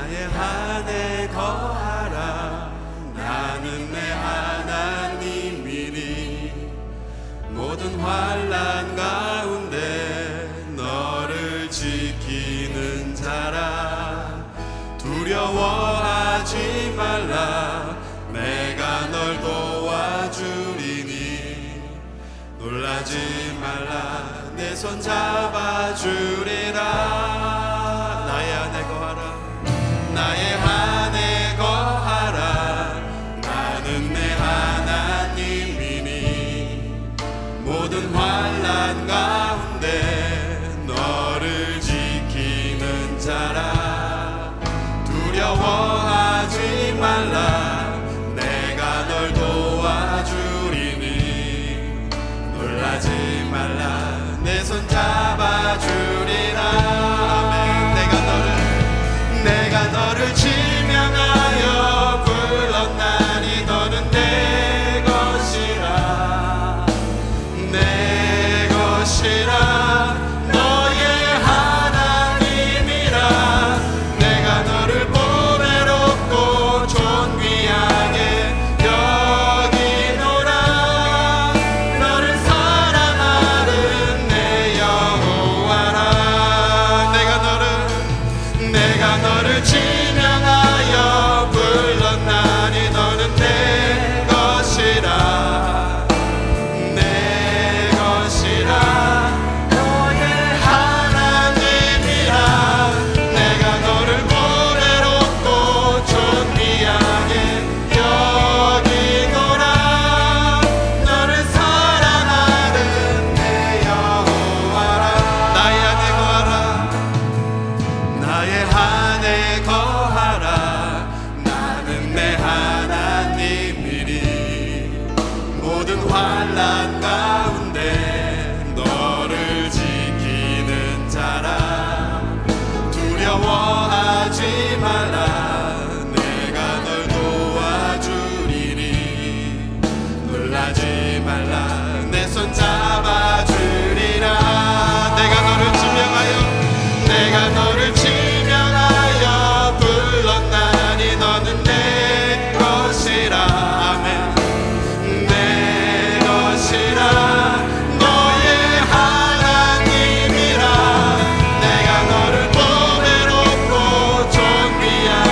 나의 안에 거하라. 나는 내 하나님이니 모든 환난 가운데 너를 지키는 자라. 두려워하지 말라. 내가 널 도와주리니 놀라지 말라. 내 손 잡아주리라. 나의 안에 거하라. 나의 안에 거하라. 나는 내 하나님이니 모든 환난 가운데 너를 지키는 자라. 두려워하지 말라. 내가 널 도와주리니 놀라지 말라. 내 손 잡아주리라. 아멘. 내가 너를 지명하여 불렀나니 너는 내 것이라. 내 것이라. 너의 하나님이라. 내가 너를 보배롭고 존귀하게 여기노라. 너를 사랑하는 내 여호와라. 내가 너를 지명하여 불렀나니 너는 내 것이라. 내 것이라. 너의 하나님이라. 내가 너를 보배롭고 존귀하게 여기노라. 너를 사랑하는 내 여호와라. 나의 안에 거하라. 나의 안에 거하라. 나는 내 하나님이니 모든 환난 가운데 너를 지키는 자라. 두려워하지 말라. 내가 널 도와주리니 놀라지 말라. 내 손 잡아주리라. 내가 너를 지명하여 불렀나니 너는 내 것이라. 아멘. 내 것이라. 너의 하나님이라. 내가 너를 보배롭고 존귀하게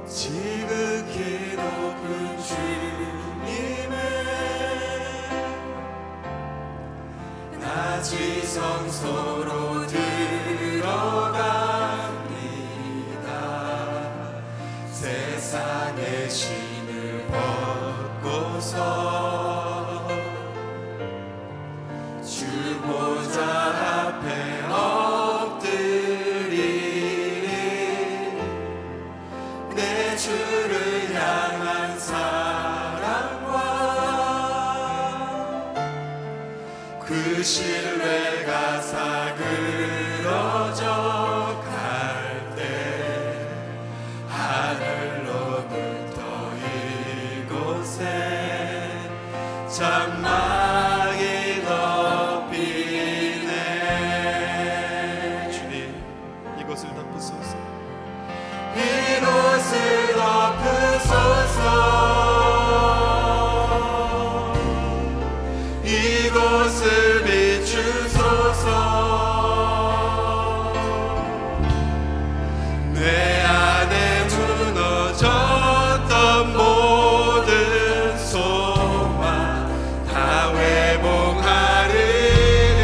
지극히 높은 주님의 낮이 성소로 들어갑니다. 세상의 신을 벗고서 주 보좌 앞에 엎드리리. 내 주를 향한 사랑과 그 신뢰가 사그러져 갈 때 하늘로부터 이곳에 장막이 덮이네. 주님, 이곳을 덮으소서. 이곳을 덮으소서. 이곳을 비추소서. 내 안에 무너졌던 모든 소망 다 회복하리니.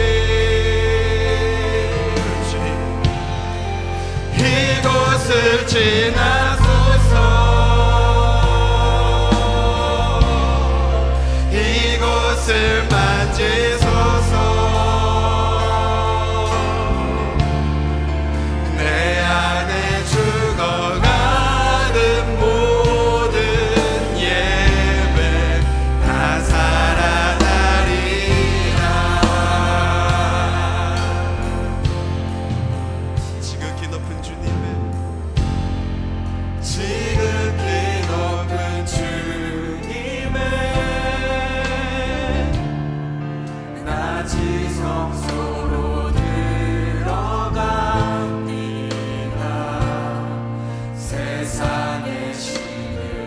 이곳을 지나소서. 이곳을 만지소서. 내 안에 죽어가는 모든 예배 다 살아나리라. 지극히 높은 주님의 지극히 높은 주님의 낮이 성소로 들어갑니다. 세상의 신을